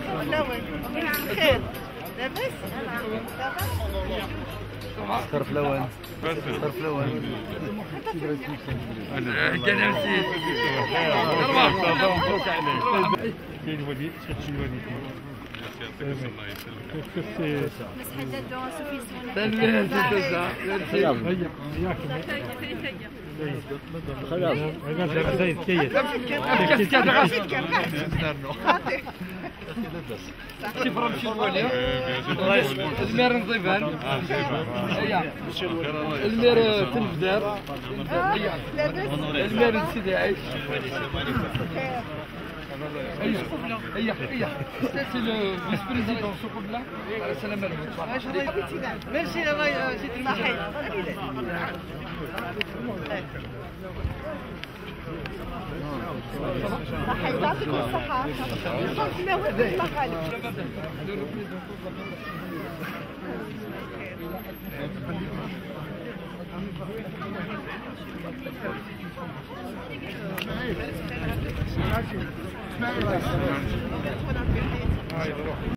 خير لاباس؟ صرف لون صرف لون كان نسيت كاين وليد شي وليد المير نظيفان المير تنفدار المير سيدي عايش هيا سي لو فيس بريزيدون سوق بلا السلام عليكم ميرسي الله سيدي صحيح يعطيكم الصحة ما هو المقالب